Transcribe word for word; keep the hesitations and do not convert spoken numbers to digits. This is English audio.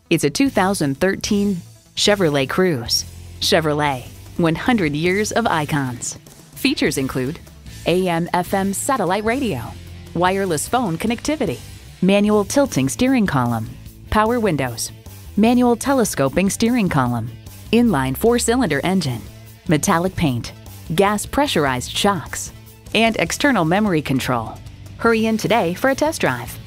It's a two thousand thirteen Chevrolet Cruze. Chevrolet, one hundred years of icons. Features include A M F M satellite radio, wireless phone connectivity, manual tilting steering column, power windows, manual telescoping steering column, inline four-cylinder engine, metallic paint, gas pressurized shocks, and external memory control. Hurry in today for a test drive.